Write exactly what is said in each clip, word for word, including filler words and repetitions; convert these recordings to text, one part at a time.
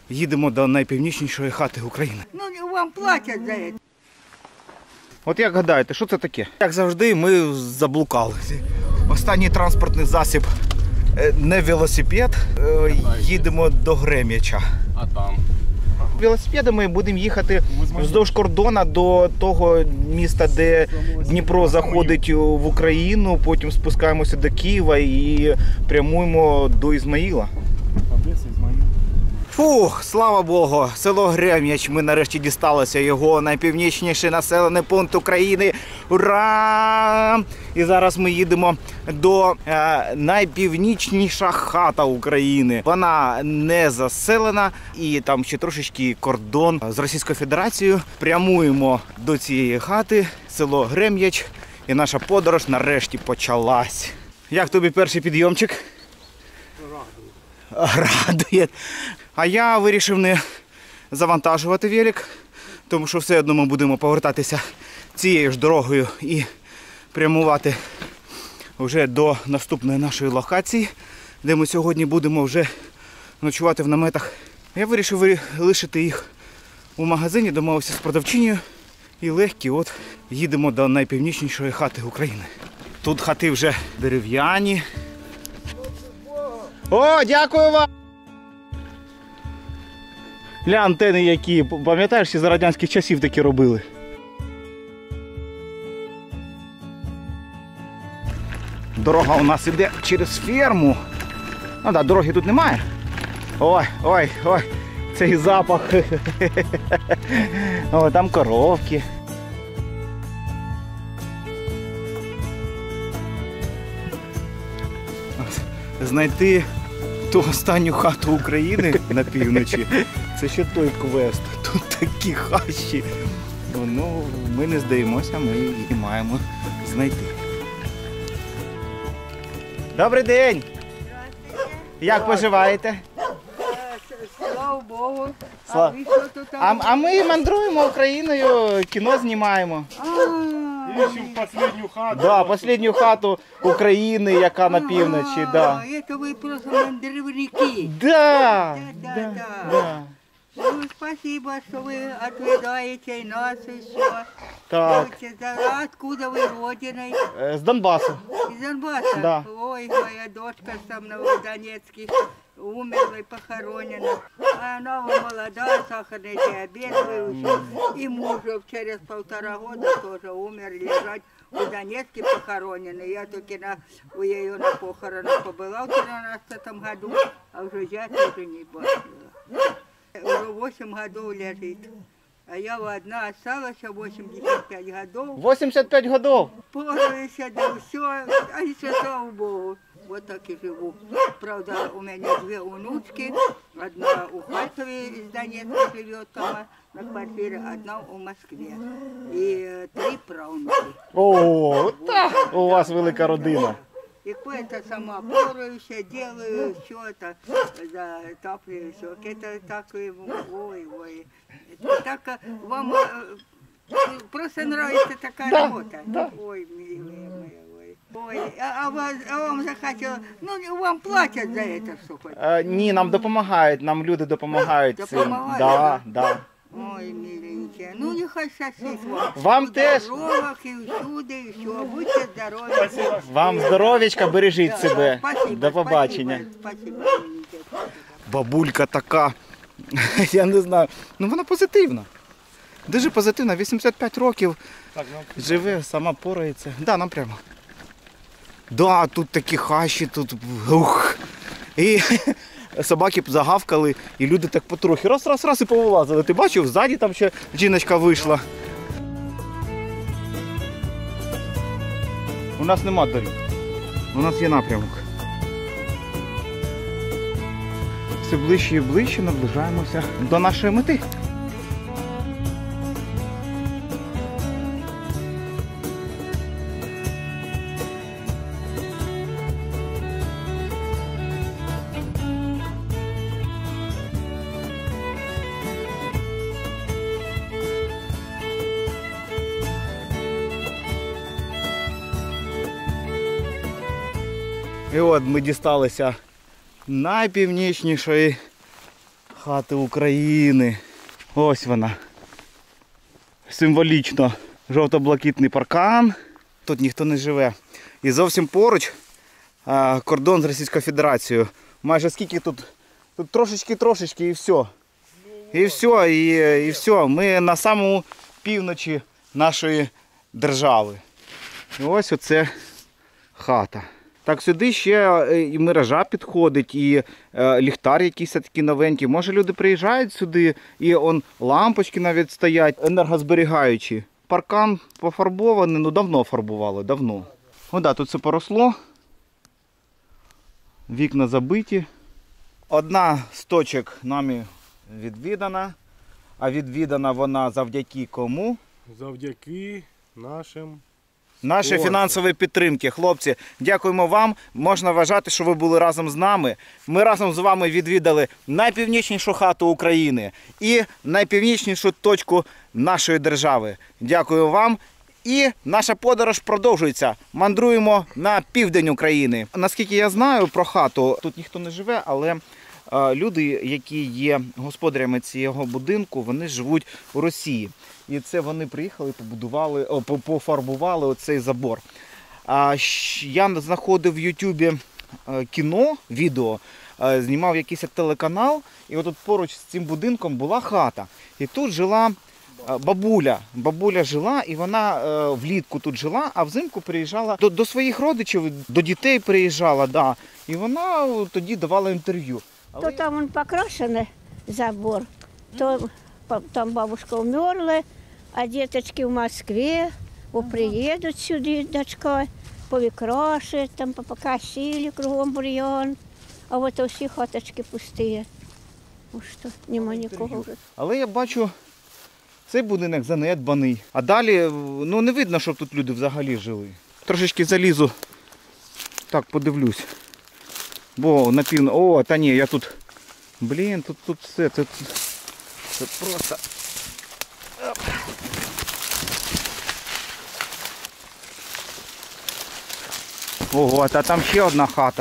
їдемо до найпівнічнішої хати України. Ну, вам платять за це. От як гадаєте, що це таке? Як завжди, ми заблукали. Останній транспортний засіб не велосипед, їдемо до Грем'яча. А там? Велосипедами будемо їхати вздовж кордону до того міста, де Дніпро заходить в Україну, потім спускаємося до Києва і прямуємо до Ізмаїла. Фух, слава Богу, село Грем'яч, ми нарешті дісталися, його найпівнічніший населений пункт України. Ура! І зараз ми їдемо до е, найпівнічніша хата України. Вона не заселена і там ще трошечки кордон з Російською Федерацією. Прямуємо до цієї хати, село Грем'яч, і наша подорож нарешті почалась. Як тобі перший підйомчик? Радує. Радує. А я вирішив не завантажувати велик, тому що все одно ми будемо повертатися цією ж дорогою і прямувати вже до наступної нашої локації, де ми сьогодні будемо вже ночувати в наметах. Я вирішив лишити їх у магазині, домовився з продавчинею і легкі от їдемо до найпівнічнішої хати України. Тут хати вже дерев'яні. О, дякую вам! Ля, антени які, пам'ятаєш, ще за радянських часів такі робили. Дорога у нас іде через ферму. Ну так, дороги тут немає. Ой, ой, ой, цей запах. О, там коровки. Знайти ту останню хату України на півночі, це ще той квест. Тут такі хащі. Ну, ми не здаємося, ми її маємо знайти. Добрий день! Як поживаєте? Слава Богу. Слава. А ви що тут? А, а ми мандруємо Україною, кіно знімаємо. Ищем последнюю хату. Да, останню хату України, яка на півночі, да. Це ви просто мандрівники. Да, Да, да, да. да. Ну, спасибо, что вы отведаете нас еще. Так, Откуда вы родиной? е, з Донбасу. Из Донбасса? Да. Ой, моя дочка со мной в Донецке умерла и похоронена. А она молодая, сахарный диабет выучил. И мужа через полтора года тоже умер, лежать в Донецке похоронены. Я только на, у ее на похоронах побыла в тринадцатом году, а уже я тоже не бачила. Уже восемь годов лежит. А я одна осталась, восемьдесят пять годов. вісімдесят п'ять років. Пораюся, да все, а еще слава Богу. Вот так и живу. Правда, у меня две внучки. Одна у Харькове из Донецка живет там на квартире, одна в Москве. И три правнуки. О, так, у вас велика родина. И кое-то сама пораюся, делаю, все это, затапливаю, все. Это так, ой, ой. Это так, вам э, просто нравится такая Да, работа. да. Ой, милые мои, ой. Ой, а, а, вас, а вам захотелось, ну, вам платят за это, что хоть? Е, ні, нам допомагають, нам люди допомагають цим. Допомагають, Да, да. Ой, миленькие, ну нехай щастить вам. Вам У теж. дорогах и всюди, и все, будьте здоровы. Вам здоров'ячка, бережіть Да, себе. спасибо, До побачення. Спасибо, спасибо, миленькие. Бабулька така, я не знаю, ну вона позитивна. Дуже позитивна, вісімдесят п'ять років, живе, сама порається. Да, нам прямо. Да, тут такі хащі, тут ух. І собаки загавкали, і люди так потрохи раз, раз, раз і повилазили. Ти бачив, ззаді там ще жіночка вийшла. У нас нема доріг, у нас є напрямок. Все ближче і ближче наближаємося до нашої мети. І от ми дісталися найпівнічнішої хати України. Ось вона. Символічно жовто-блакитний паркан. Тут ніхто не живе. І зовсім поруч а, кордон з Російською Федерацією. Майже скільки тут? Тут трошечки-трошечки і все. І все, і, і все. Ми на самому півночі нашої держави. І ось оце хата. Так, сюди ще і мережа підходить, і е, ліхтар якийсь такий новенький. Може, люди приїжджають сюди, і он лампочки навіть стоять, енергозберігаючі. Паркан пофарбований, ну давно фарбували, давно. О, да, тут все поросло. Вікна забиті. Одна з точок нами відвідана, а відвідана вона завдяки кому? Завдяки нашим. Наші Ось. фінансові підтримки. Хлопці, дякуємо вам. Можна вважати, що ви були разом з нами. Ми разом з вами відвідали найпівнічнішу хату України і найпівнічнішу точку нашої держави. Дякую вам. І наша подорож продовжується. Мандруємо на південь України. Наскільки я знаю про хату, тут ніхто не живе, але е, люди, які є господарями цього будинку, вони живуть у Росії. І це вони приїхали, побудували, о, пофарбували оцей забор. А, я знаходив в Ютубі кіно, відео, знімав якийсь телеканал, і отут поруч з цим будинком була хата. І тут жила бабуля. Бабуля жила, і вона влітку тут жила, а взимку приїжджала до, до своїх родичів, до дітей приїжджала, да. І вона тоді давала інтерв'ю. То там он покрашений забор, то там бабушка умерла, а діточки в Москві, о, приїдуть сюди, дочка, повикрашують, там покосили кругом бур'ян, а от усі хаточки пусті. Ось що, нема нікого вже. Але я бачу, цей будинок занедбаний. А далі, ну не видно, щоб тут люди взагалі жили. Трошечки залізу, так подивлюсь. Бо напівно, о, та ні, я тут, блін, тут, тут все, це, це просто... Оп. Ого, а там ще одна хата.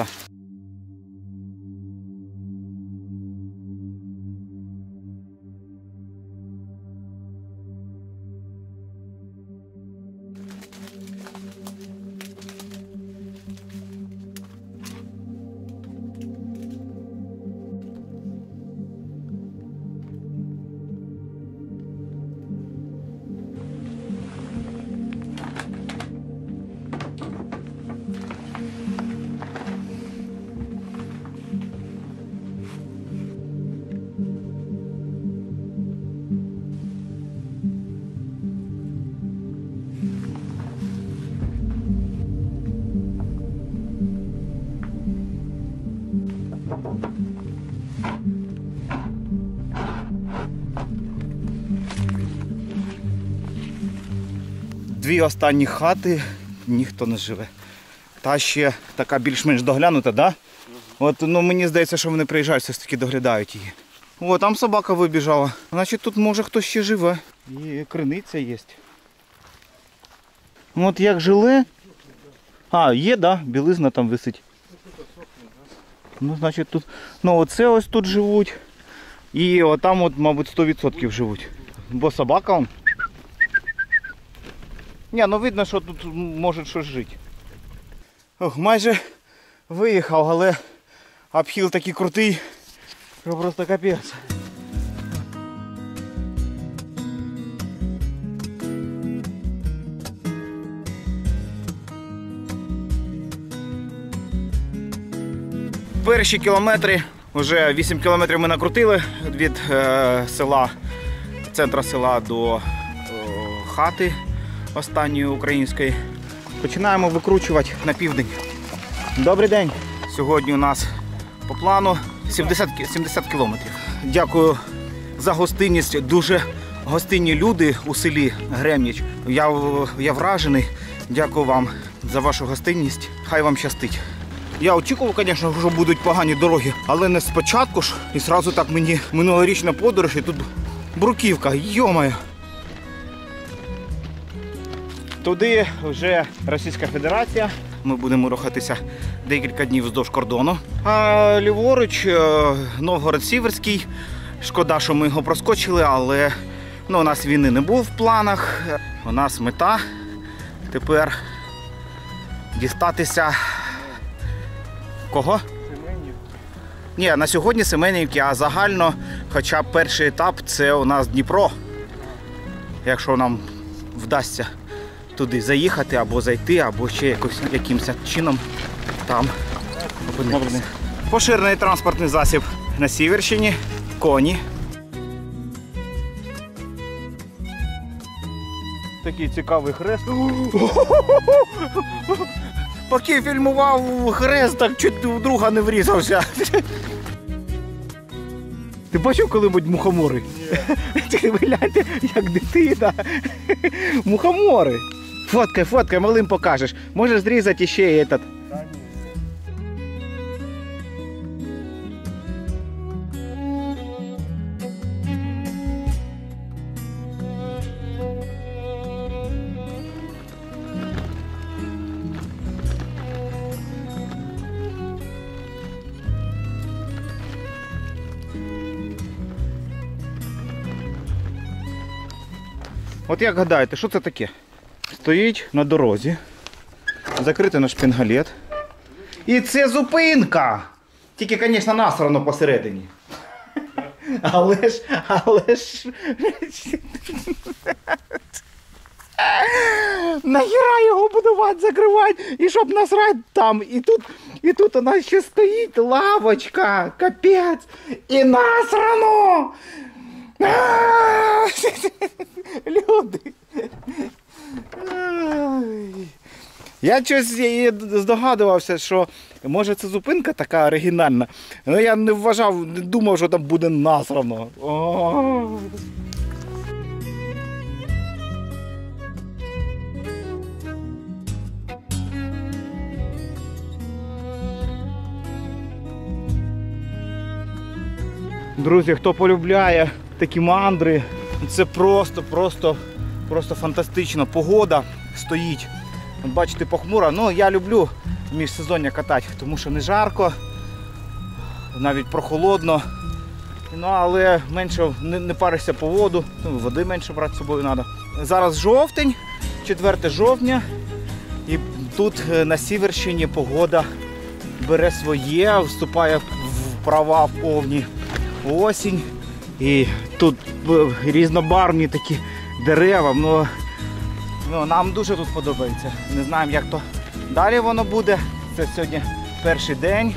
Дві останні хати, ніхто не живе. Та ще така більш-менш доглянута, да? От, ну, мені здається, що вони приїжджають, все ж таки доглядають її. О, там собака вибіжала. Значить, тут може хтось ще живе. І криниця є. От як жили. А, є, да, білизна там висить. Ну, значить, тут, ну, оце ось тут живуть. І отам, от, мабуть, сто відсотків живуть. Бо собака он. Ні, ну видно, що тут може щось жити. Ох, майже виїхав, але обхил такий крутий, що просто капець. Перші кілометри, вже вісім кілометрів ми накрутили від е, села, центра села до е, хати останньої української. Починаємо викручувати на південь. Добрий день! Сьогодні у нас по плану сімдесят, сімдесят кілометрів. Дякую за гостинність. Дуже гостинні люди у селі Грем'яч. Я, я вражений. Дякую вам за вашу гостинність. Хай вам щастить. Я очікував, звісно, що будуть погані дороги, але не спочатку ж. І одразу так мені минулорічна подорож, і тут бруківка, йомаю. Туди вже Російська Федерація. Ми будемо рухатися декілька днів вздовж кордону. А ліворуч Новгород-Сіверський, Шкода, що ми його проскочили, але ну, у нас війни не було в планах. У нас мета тепер дістатися кого? Ні, на сьогодні Семенівки, а загально хоча б перший етап це у нас Дніпро. Якщо нам вдасться туди заїхати або зайти, або ще якось, якимось чином там опинитися. Поширений транспортний засіб на Сіверщині, коні. Такий цікавий хрест. Поки фільмував хрест, так чуть у друга не врізався. Ти бачив коли-небудь мухомори? Ні. Ви гляньте, як дитина. Мухомори. Фоткай, фоткай, малим покажеш. Можеш зрізати ще і этот. От як гадаєте, що це таке? Стоїть на дорозі, закритий на шпингалет. І це зупинка! Тільки, звісно, насрано посередині. Але ж, але ж... Нахіра його будувати, закривати, і щоб насрати там. І тут, і тут у нас ще стоїть лавочка, капець, і насрано! Люди. Я щось здогадувався, що може це зупинка така оригінальна, але я не вважав, не думав, що там буде насрано. О. Друзі, хто полюбляє такі мандри, це просто, просто, просто фантастично. Погода стоїть, бачите, похмура. Ну, я люблю міжсезоння катати, тому що не жарко, навіть прохолодно. Ну, але менше не, не паришся по воду, ну, води менше брати з собою треба. Зараз жовтень, четверте жовтня, і тут на Сіверщині погода бере своє, вступає в права повні. Осінь, і тут різнобарвні такі дерева, ну, ну, нам дуже тут подобається. Не знаємо, як то далі воно буде. Це сьогодні перший день.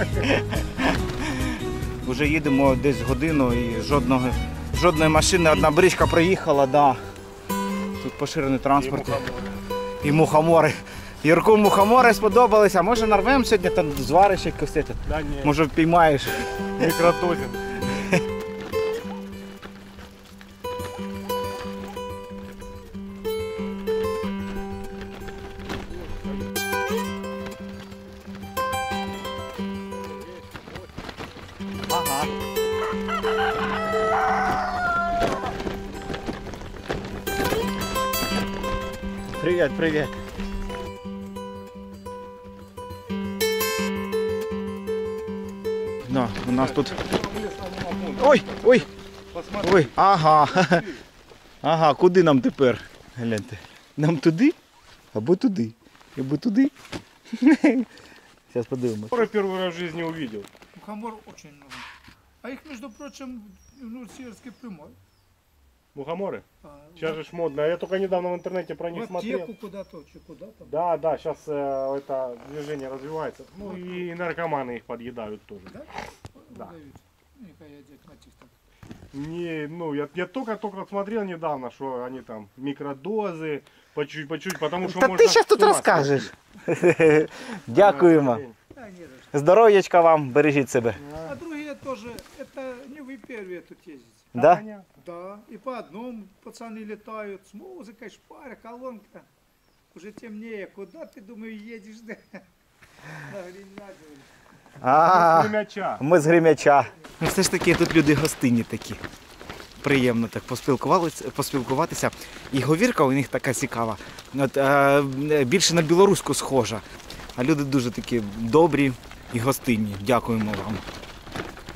Вже їдемо десь годину і жодного, жодної машини, одна бричка приїхала, да. Тут поширений транспорт. І мухомори. Юрку мухомори сподобалися. Може нарвемо сьогодні, там звариш якось? Да, ні. Може впіймаєш? Мікротозин. Ага. Привет, привет. Да, у нас тут... Ой, ой, ой, ага. Ага, куди нам тепер? Гляньте. Нам туди? Або туди. Або туди. Зараз подивимось. Который первый раз в жизни увидел. Мухомор очень много. А их, между прочим, ну, северский прямой. Мухоморы? А, Сейчас же ж модно. Я только недавно в интернете про в них аптеку смотрел. куда-то, чи куда-то. Да, да, сейчас э, это движение развивается. Ну и наркоманы их подъедают тоже. Да? Да. Выдают. Нехай я дед на так. Не, ну я, я только-только смотрел недавно, что они там микродозы, по чуть-чуть, по чуть, потому что Та можно ти зараз тут с ума розкажеш. сойти. Дякуємо. Да, не за что. Здоров'ячка вам, бережіть себе. А другие тоже, это не вы первые тут ездите. Да? Понятно. Да, и по одному пацаны летают с музыкой, шпаря, колонка. Уже темнее, куда ты, думаю, едешь, да? На Гренадию. А, С мяча. ми з Гримяча. Ну, все ж таки тут люди гостинні такі. Приємно так поспілкувалися, поспілкуватися. І говірка у них така цікава. От, е, більше на білоруську схожа. А люди дуже такі добрі і гостинні. Дякуємо вам.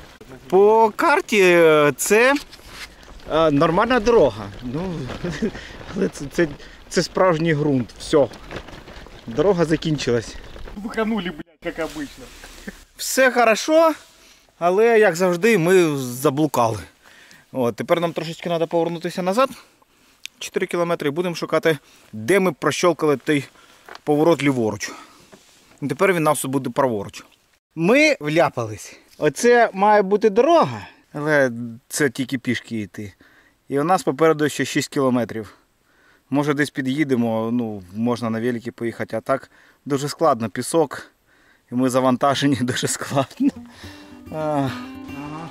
По карті е, це е, нормальна дорога. Ну, але це, це, це справжній ґрунт. Все. Дорога закінчилась. Буханули, блядь, як обично. Все хорошо, але як завжди ми заблукали. От, тепер нам трошечки треба повернутися назад. чотири кілометри і будемо шукати, де ми прощолкали той поворот ліворуч. І тепер він у нас буде праворуч. Ми вляпались. Оце має бути дорога, але це тільки пішки йти. І у нас попереду ще шість кілометрів. Може десь під'їдемо, ну, можна на великі поїхати, а так дуже складно, пісок. І ми завантажені дуже складно. А, ага.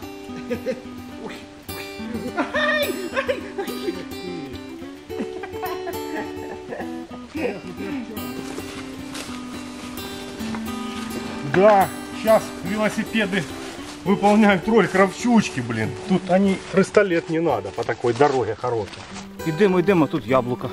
Да, сейчас велосипеды выполняют роль кравчучки, блин. Тут они хрусталет не надо по такой дороге хорошей. Ідемо, йдемо, тут яблука.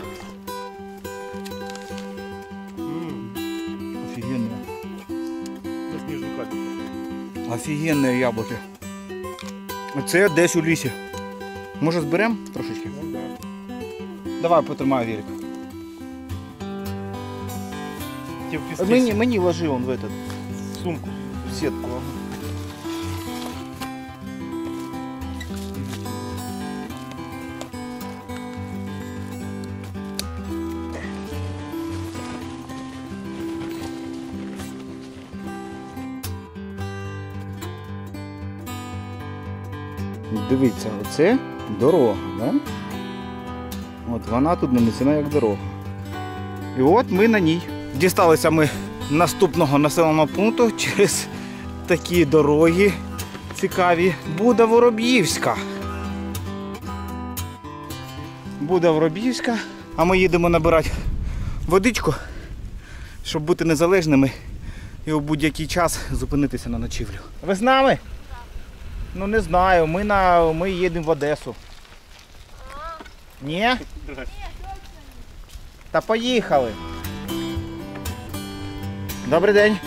Офігенне. На снежную капельку. Офігенне яблуки. Це десь у лісі. Може зберемо трошечки? Ну, да. Давай потримаю велик. Тебе в песке Мені, мені ложи он в этот, в сумку. в сетку. Дивіться, оце дорога, да? От вона тут нанесена як дорога. І от ми на ній. Дісталися ми наступного населеного пункту через такі дороги цікаві. Буда Вороб'ївська. Буда Вороб'ївська. А ми їдемо набирати водичку, щоб бути незалежними і у будь-який час зупинитися на ночівлю. Ви з нами? Ну не знаю, ми, на... ми їдемо в Одесу. Ні? Та поїхали. Добрий день.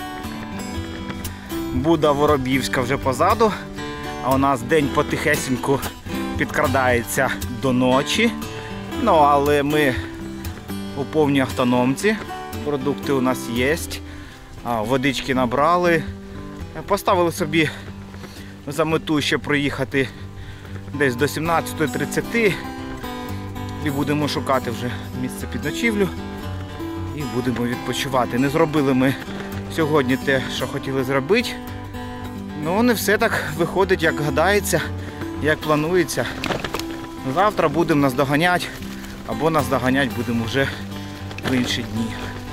Буда Вороб'ївська вже позаду, а у нас день потихесеньку підкрадається до ночі. Ну, але ми у повній автономці. Продукти у нас є. Водички набрали. Поставили собі за мету ще проїхати десь до сімнадцятої тридцяти. І будемо шукати вже місце під ночівлю. І будемо відпочивати. Не зробили ми сьогодні те, що хотіли зробити. Ну, не все так виходить, як гадається, як планується. Завтра будемо наздоганяти, або наздоганяти будемо вже в інші дні.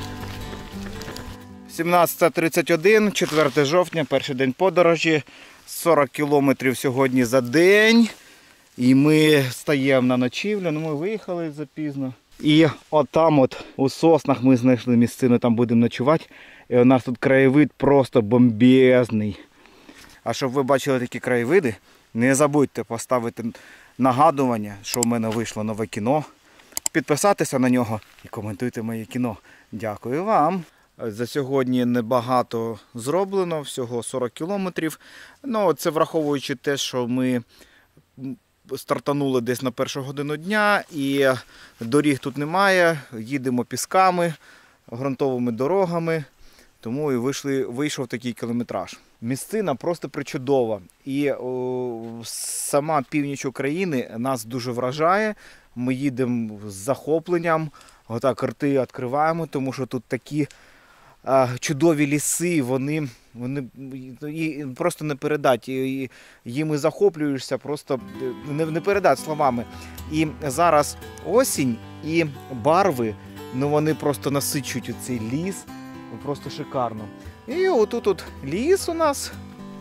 сімнадцята тридцять один, четверте жовтня, перший день подорожі. сорок кілометрів сьогодні за день. І ми стаємо на ночівлю, ну ми виїхали запізно. І отам от у соснах ми знайшли місцину, там будемо ночувати. І у нас тут краєвид просто бомбезний. А щоб ви бачили такі краєвиди, не забудьте поставити нагадування, що в мене вийшло нове кіно. Підписатися на нього і коментуйте моє кіно. Дякую вам. За сьогодні небагато зроблено, всього сорок кілометрів. Ну, це враховуючи те, що ми стартанули десь на першу годину дня і доріг тут немає, їдемо пісками, ґрунтовими дорогами, тому і вийшли, вийшов такий кілометраж. Місцина просто причудова і о, сама північ України нас дуже вражає, ми їдемо з захопленням, отак рти відкриваємо, тому що тут такі а, чудові ліси, вони, вони і просто не передати, і, їми захоплюєшся, просто не, не передати словами. І зараз осінь і барви, ну вони просто насичують цей ліс, просто шикарно. І отут от ліс у нас,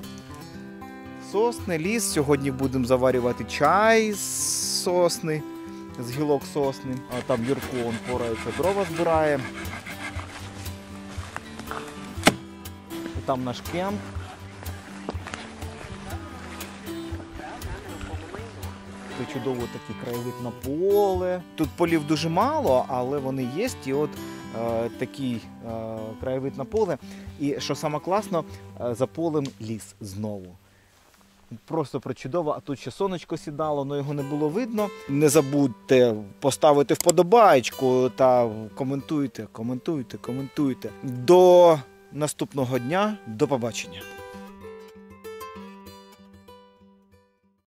сосни, ліс, сьогодні будемо заварювати чай з сосни, з гілок сосни, а там Юрко, он порається, дрова збирає. Там наш кемп. Це чудово такий краєвид на поле. Тут полів дуже мало, але вони є. І от е, такий е, краєвид на поле. І що саме класно, е, за полем ліс знову. Просто причудово, а тут ще сонечко сідало, але його не було видно. Не забудьте поставити вподобайку та коментуйте, коментуйте, коментуйте. До наступного дня, до побачення.